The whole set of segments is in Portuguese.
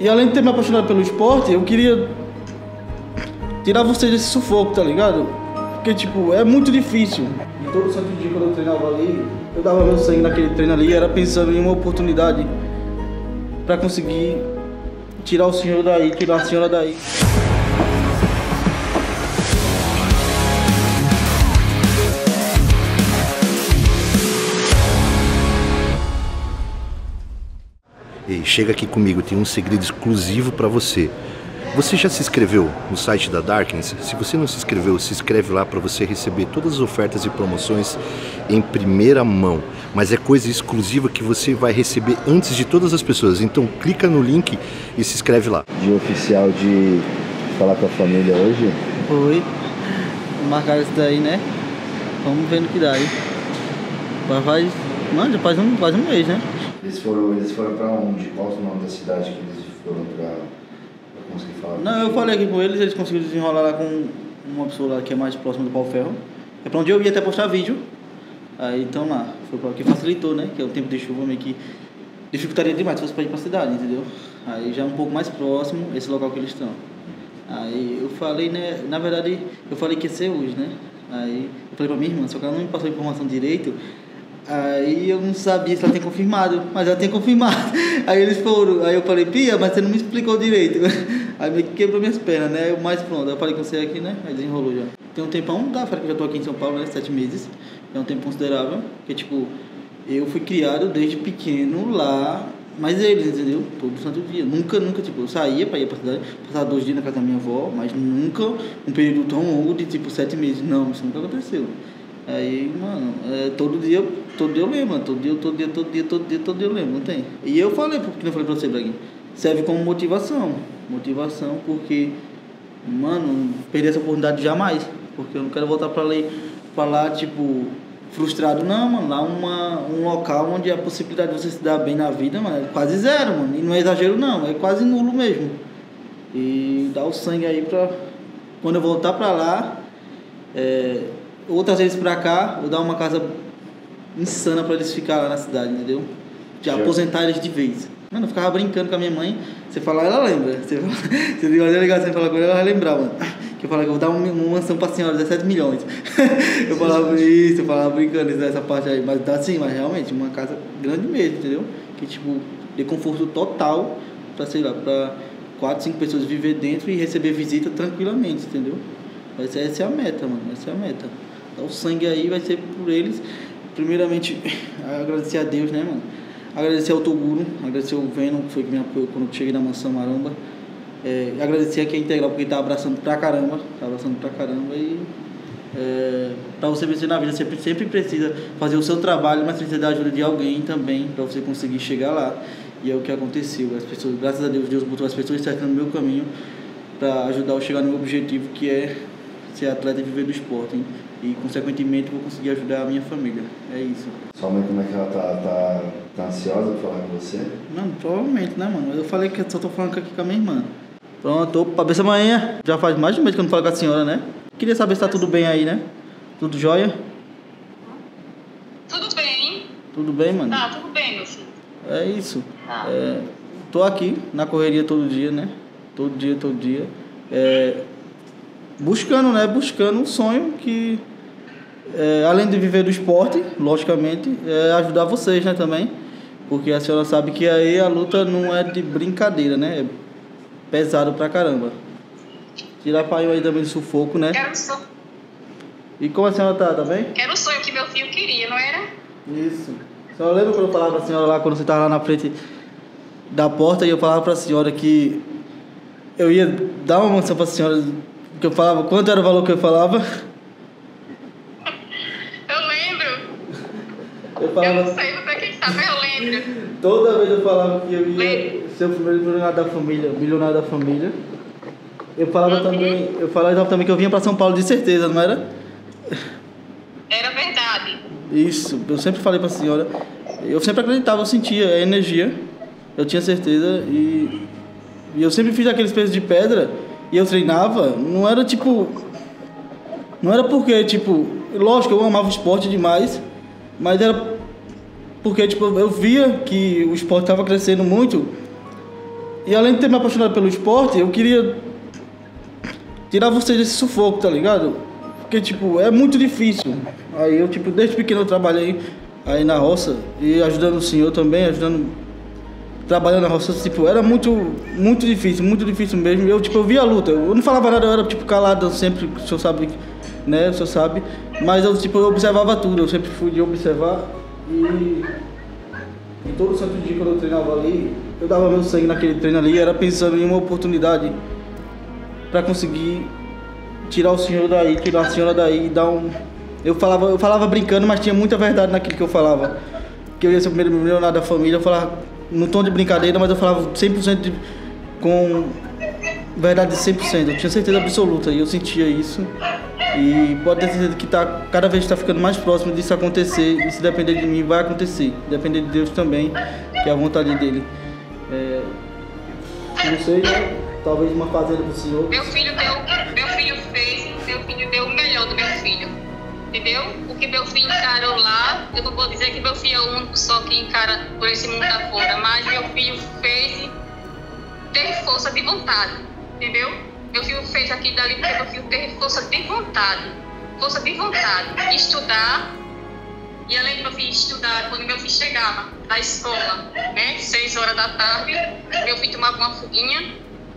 E além de ter me apaixonado pelo esporte, eu queria tirar vocês desse sufoco, tá ligado? Porque, tipo, é muito difícil. E todo santo dia quando eu treinava ali, eu dava meu sangue naquele treino ali, era pensando em uma oportunidade pra conseguir tirar o senhor daí, tirar a senhora daí. Ei, chega aqui comigo, tem um segredo exclusivo pra você. Você já se inscreveu no site da Darkness? Se você não se inscreveu, se inscreve lá para você receber todas as ofertas e promoções em primeira mão. Mas é coisa exclusiva que você vai receber antes de todas as pessoas. Então clica no link e se inscreve lá. Dia oficial de falar com a família hoje? Foi. Marcaram isso daí, né? Vamos ver no que dá aí. Mano, já faz um mês, né? Eles foram pra onde? Qual o nome da cidade que eles foram pra conseguir falar? Não, eu falei aqui com eles conseguiram desenrolar lá com uma pessoa lá que é mais próxima do Pau Ferro. É pra onde eu ia até postar vídeo. Aí então lá, foi pra que facilitou, né? Que é o tempo de chuva meio que dificultaria demais se fosse pra ir pra cidade, entendeu? Aí já é um pouco mais próximo esse local que eles estão. Aí eu falei, né? Na verdade, eu falei que ia ser hoje, né? Aí eu falei pra minha irmã, só que ela não me passou a informação direito. Aí eu não sabia se ela tinha confirmado, mas ela tinha confirmado. Aí eles foram, aí eu falei, Pia, mas você não me explicou direito. Aí meio que quebrou minhas pernas, né? Mas pronto, eu falei com você aqui, né? Aí desenrolou já. Tem um tempão, que eu já tô aqui em São Paulo, né? 7 meses. É um tempo considerável, porque tipo, eu fui criado desde pequeno lá, mas eles, entendeu? Todo santo dia. Nunca, tipo, eu saía pra ir pra cidade, passar 2 dias na casa da minha avó, mas nunca um período tão longo de tipo 7 meses. Não, isso nunca aconteceu. Aí, mano, todo dia eu lembro, mano. Todo dia eu lembro, não tem. E eu falei, porque eu falei pra você, Braguinho, serve como motivação. Motivação porque, mano, perder essa oportunidade jamais. Porque eu não quero voltar pra lá, tipo, frustrado, não, mano. Lá um local onde a possibilidade de você se dar bem na vida, mano, é quase zero, mano. E não é exagero, não, é quase nulo mesmo. E dar o sangue aí pra quando eu voltar pra lá, outras vezes pra cá, eu dar uma casa insana pra eles ficarem lá na cidade, entendeu? Já aposentar eles de vez. Mano, eu ficava brincando com a minha mãe, você falar, ela lembra. Você liga ligação e falar com ela, ela vai lembrar, mano. Que eu falava que eu vou dar uma mansão pra senhora, 17 milhões. Eu falava isso, eu falava brincando, essa parte aí. Mas dá sim, mas realmente, uma casa grande mesmo, entendeu? Que tipo, dê conforto total pra, sei lá, pra 4, 5 pessoas viver dentro e receber visita tranquilamente, entendeu? Mas essa é a meta, mano, essa é a meta. Então, o sangue aí vai ser por eles. Primeiramente, agradecer a Deus, né, mano? Agradecer ao Toguro, agradecer ao Venom, que foi que me apoiou quando eu cheguei na Mansão Maromba. Agradecer aqui a Integral, porque tá abraçando pra caramba. E pra você vencer na vida, você sempre precisa fazer o seu trabalho, mas precisa da ajuda de alguém também, pra você conseguir chegar lá. E é o que aconteceu. As pessoas, graças a Deus botou as pessoas certas no meu caminho pra ajudar eu a chegar no meu objetivo, que é ser atleta e viver do esporte, hein? E, consequentemente, vou conseguir ajudar a minha família. É isso. Sua mãe, como é que ela tá ansiosa pra falar com você? Mano, provavelmente, né, mano? Eu falei que eu só tô falando aqui com a minha irmã. Pronto, opa, benção amanhã. Já faz mais de um mês que eu não falo com a senhora, né? Queria saber se tá tudo bem aí, né? Tudo jóia? Tudo bem. Tudo bem, mano? Tá, tudo bem, meu filho. É isso. Tá. Tô aqui, na correria todo dia, né? Todo dia. Buscando um sonho que... além de viver do esporte, logicamente, ajudar vocês, né, também. Porque a senhora sabe que aí a luta não é de brincadeira, né? É pesado pra caramba. Tirar pai aí também de sufoco, né? Era um sonho. E como a senhora tá bem? Era o sonho que meu filho queria, não era? Isso. A senhora lembra quando eu falava pra senhora lá, quando você tava lá na frente da porta, e eu falava pra senhora que eu ia dar uma mansão pra senhora, que eu falava, quanto era o valor que eu falava? Eu não sei, você quem sabe, eu lembro. Toda vez eu falava que eu ia ser o primeiro milionário da família. Eu falava também que eu vinha pra São Paulo de certeza, não era? Era verdade. Isso, eu sempre falei pra senhora. Eu sempre acreditava, eu sentia a energia. Eu tinha certeza e eu sempre fiz aqueles pesos de pedra e eu treinava, não era porque, tipo, lógico, eu amava o esporte demais, mas era porque, tipo, eu via que o esporte estava crescendo muito E além de ter me apaixonado pelo esporte, eu queria tirar vocês desse sufoco, tá ligado? Porque, tipo, é muito difícil. Aí eu, tipo, desde pequeno eu trabalhei aí na roça e ajudando o senhor também, trabalhando na roça, tipo, era muito difícil mesmo. Eu, tipo, eu via a luta. Eu não falava nada, eu era, tipo, calado sempre, o senhor sabe, né? O senhor sabe. Mas eu, tipo, eu observava tudo. Eu sempre fui de observar e todo santo dia quando eu treinava ali, eu dava meu sangue naquele treino ali, era pensando em uma oportunidade pra conseguir tirar o senhor daí, tirar a senhora daí e dar um... Eu falava brincando, mas tinha muita verdade naquilo que eu falava. Que eu ia ser o primeiro milionário da família, eu falava num tom de brincadeira, mas eu falava 100% com verdade de 100%. Eu tinha certeza absoluta e eu sentia isso. E pode ter certeza que cada vez está ficando mais próximo disso acontecer. E se depender de mim, vai acontecer. Depender de Deus também, que é a vontade dele. Não sei, né? Talvez uma fazenda do senhor. Meu filho deu o melhor do meu filho. Entendeu? O que meu filho encarou lá, eu não vou dizer que meu filho é o único só que encara por esse mundo afora, mas meu filho teve força de vontade, entendeu? Meu filho fez aquilo dali porque meu filho teve força de vontade, estudar, e além de meu filho estudar, quando meu filho chegava da escola, né, 6 horas da tarde, meu filho tomava uma fuguinha,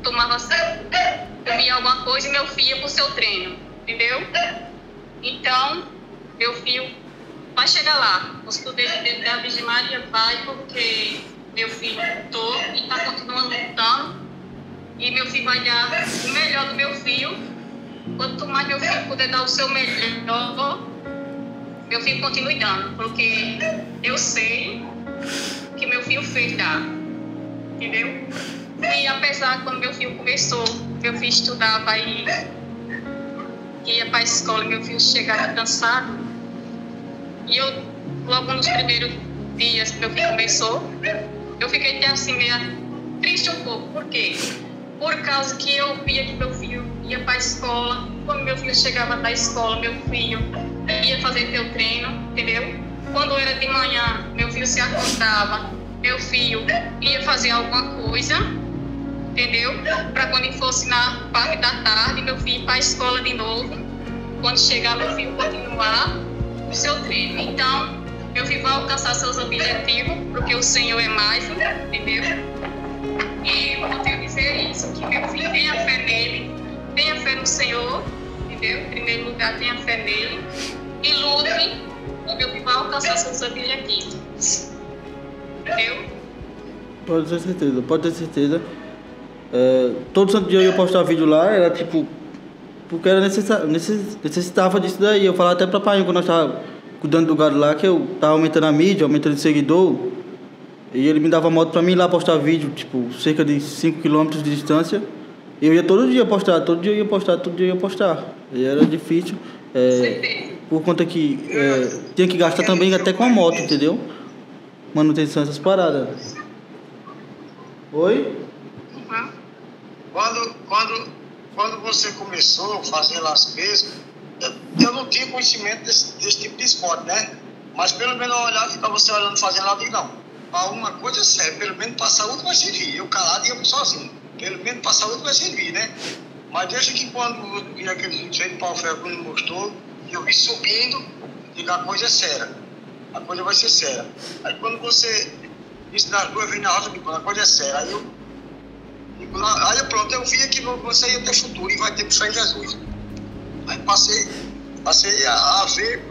comia alguma coisa e meu filho ia pro seu treino, entendeu? Então, meu filho vai chegar lá. O estudo dele da Virgem Maria vai porque meu filho lutou e está continuando lutando. E meu filho vai dar o melhor do meu filho. Quanto mais meu filho puder dar o seu melhor, meu filho continue dando. Porque eu sei que meu filho fez dar. Entendeu? E apesar de quando meu filho começou, meu filho estudava e ia para a escola e meu filho chegava cansado. E eu, logo nos primeiros dias que meu filho começou, eu fiquei até assim meio triste um pouco. Por quê? Por causa que eu via que meu filho ia para a escola. Quando meu filho chegava da escola, meu filho ia fazer teu treino, entendeu? Quando era de manhã, meu filho se acordava, meu filho ia fazer alguma coisa, entendeu? Para quando fosse na parte da tarde, meu filho ir para a escola de novo. Quando chegar, meu filho continuar o seu treino. Então, meu filho vai alcançar seus objetivos, porque o Senhor é mais, entendeu? E eu tenho que dizer isso, que meu filho tenha fé nele, tenha fé no Senhor, entendeu? Em primeiro lugar, tenha fé nele e lute, e meu filho vai alcançar seus objetivos. Entendeu? Pode ter certeza. Todo santo dia eu ia postar vídeo lá, era tipo, porque era necessitava disso daí. Eu falava até pra pai quando nós tava cuidando do gado lá, que eu tava aumentando a mídia, aumentando o seguidor, e ele me dava moto pra mim ir lá postar vídeo, tipo, cerca de 5 km de distância. Eu ia todo dia postar. E era difícil, por conta que tinha que gastar também até com a moto, entendeu? Manutenção, essas paradas. Oi? Quando você começou a fazer as pescas, eu não tinha conhecimento desse tipo de esporte, né? Mas pelo menos eu olhava, ficava você olhando, fazendo lá, eu digo, não, para uma coisa é séria, pelo menos para a saúde vai servir. Eu calado e eu sozinho, pelo menos para a saúde vai servir, né? Mas desde que quando eu vi aquele vídeo aí, o Paulo Ferro me mostrou, eu vi subindo, digo, a coisa é séria, a coisa vai ser séria. Aí quando você disse nas duas vezes na roça, eu digo, a coisa é séria. Aí pronto, eu via que você ia ter futuro e vai ter fé em Jesus. Aí passei a ver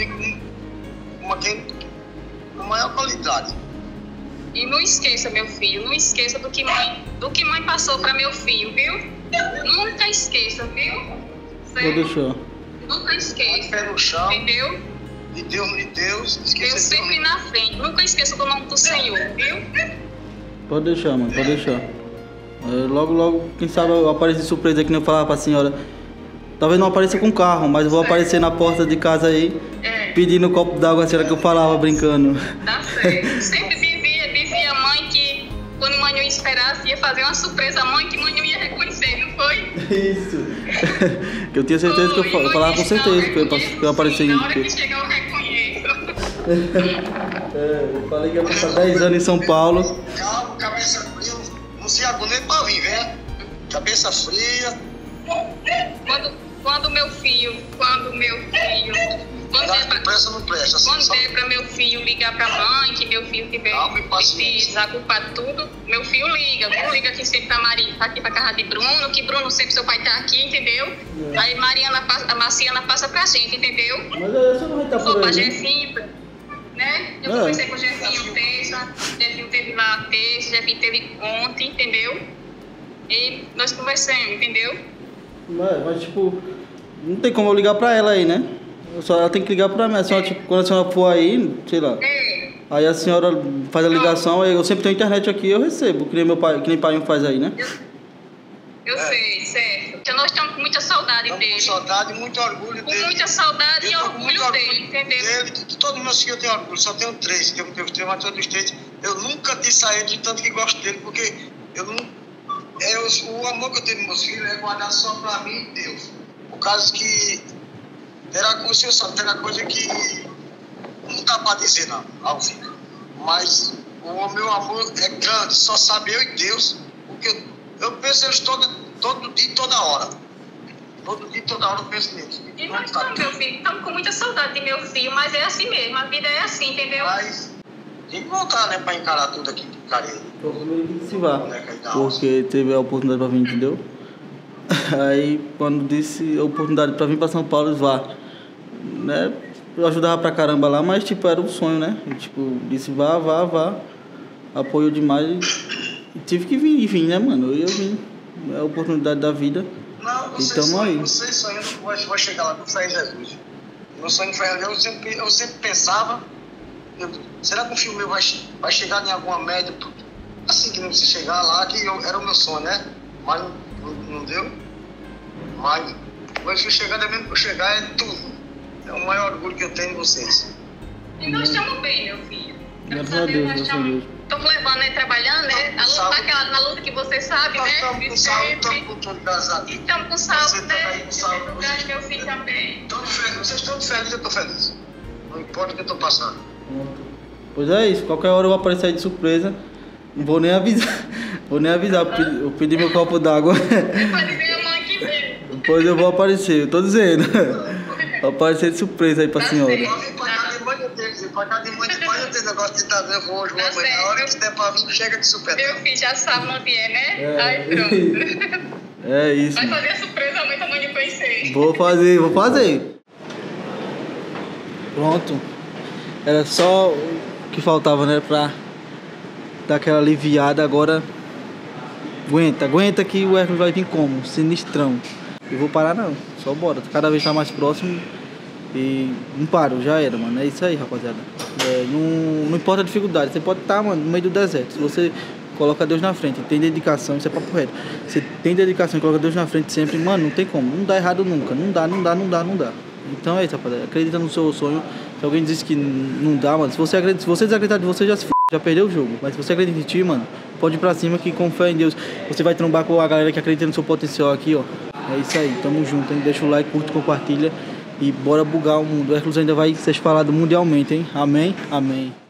com maior qualidade. E não esqueça, meu filho, não esqueça do que mãe passou para meu filho, viu? Nunca esqueça, viu? Pode deixar. Nunca esqueça. Pé no chão. Entendeu? De Deus. Deus sempre na frente. Nunca esqueça do nome do Senhor, viu? Pode deixar, mãe, pode deixar. Logo, quem sabe eu apareço de surpresa aqui, nem eu falava pra senhora. Talvez não apareça com carro, mas eu vou aparecer na porta de casa aí, pedindo um copo d'água, a senhora que eu falava, brincando. Tá certo. Sempre dizia a mãe que quando mãe não esperasse, ia fazer uma surpresa à mãe que mãe não ia reconhecer, não foi? Isso. Que eu tinha certeza que eu falava com certeza que eu apareci. Na hora que chegar eu reconheço. Eu falei que ia passar 10 anos em São Paulo. Calma, cabeça fria, não se agonia mim, velho. Cabeça fria. Quando meu filho, quando Não presta, não presta. Assim, quando der para meu filho ligar para a mãe, que meu filho tiver a culpa de tudo, meu filho liga. Não liga aqui sempre para Maria, aqui para casa de Bruno, que Bruno sempre seu pai tá aqui, entendeu? Aí a Marciana passa pra gente, entendeu? Mas aí você não vai estar Sou por pra aí. Jefinho, né? Eu conversei com o Jefinho terça, Jefinho teve lá terça, Jefinho teve ontem, entendeu? E nós conversamos, entendeu? Mas tipo, não tem como eu ligar pra ela aí, né? Ela tem que ligar pra mim. A senhora, tipo, quando a senhora for aí, sei lá. Aí a senhora faz a ligação, aí eu sempre tenho internet aqui, eu recebo, que nem meu pai, que nem pai faz aí, né? Eu sei, certo. Então nós estamos com muita saudade dele. Com saudade e muito orgulho dele. Com muita saudade e orgulho dele, entendeu? Dele, de todos os meus filhos eu tenho orgulho, só tenho 3. Tenho 3, mas todos os 3. Eu nunca disse a ele de tanto que gosto dele, porque eu não. O amor que eu tenho nos meus filhos é guardado só pra mim e Deus. Por causa que o senhor sabe, terá coisa que não dá pra dizer não, ao vivo. Mas o meu amor é grande, só sabe eu e Deus, porque eu penso eles todo dia e toda hora. Todo dia e toda hora eu penso neles. E nós estamos, meu filho, estamos com muita saudade de meu filho, mas é assim mesmo, a vida é assim, entendeu? Mas tem que voltar, né, pra encarar tudo aqui de carinho. Então primeiro tem que se vá, porque teve a oportunidade pra vir, entendeu? Aí quando disse a oportunidade pra vir pra São Paulo, vá, né? Eu ajudava pra caramba lá, mas tipo, era um sonho, né? E, tipo, disse vá, apoiou demais e tive que vir, enfim, né, mano? Eu vim, é a oportunidade da vida. Não, vocês sonhando vai chegar lá com fé em Jesus. Meu sonho foi eu sempre pensava, será que o filme meu vai chegar em alguma média? Assim que não se chegar lá, que era o meu sonho, né? Mas não deu. Mas quando eu chegar, é mesmo que eu chegar, é tudo. É o maior orgulho que eu tenho em vocês. E nós estamos bem, meu filho. Graças a Deus, graças a Deus. Estamos levando, né? Trabalhando, né? Na luta que você sabe, né? Estamos com saúde, estamos com tudo, graças a Deus. Estamos com saúde, né? Com saúde. Meu filho também. Vocês estão felizes, eu estou feliz. Não importa o que eu estou passando. Pois é isso, qualquer hora eu vou aparecer aí de surpresa. Não vou nem avisar. Eu pedi meu copo d'água. Pode ver a mãe que vem. Depois eu vou aparecer, eu tô dizendo. Vou aparecer de surpresa aí pra senhora. Pra cá de mãe, depois eu tenho negócio de estar vendo hoje, uma mãe. Na hora que der pra vir, chega de surpresa. Meu filho já sabe onde é, né? Aí pronto. É isso. Vai fazer a surpresa, a mãe tá de conhecer. Vou fazer. Pronto. Era só o que faltava, né? Pra dar aquela aliviada. Agora aguenta que o Hércules vai vir como? Sinistrão. Eu vou parar não, só bora. Cada vez tá mais próximo e não paro, já era, mano. É isso aí, rapaziada. Não importa a dificuldade, você pode estar, mano, no meio do deserto. Se você coloca Deus na frente, tem dedicação, isso é papo reto. Você tem dedicação e coloca Deus na frente sempre, mano, não tem como, não dá errado nunca. Não dá. Então é isso, rapaziada. Acredita no seu sonho. Se alguém diz que não dá, mano, se você desacreditar de você, já perdeu o jogo. Mas se você acredita em ti, mano, pode ir pra cima que com fé em Deus você vai trombar com a galera que acredita no seu potencial aqui, ó. É isso aí, tamo junto, hein? Deixa o like, curte, compartilha e bora bugar o mundo. O Hércules ainda vai ser falado mundialmente, hein? Amém? Amém.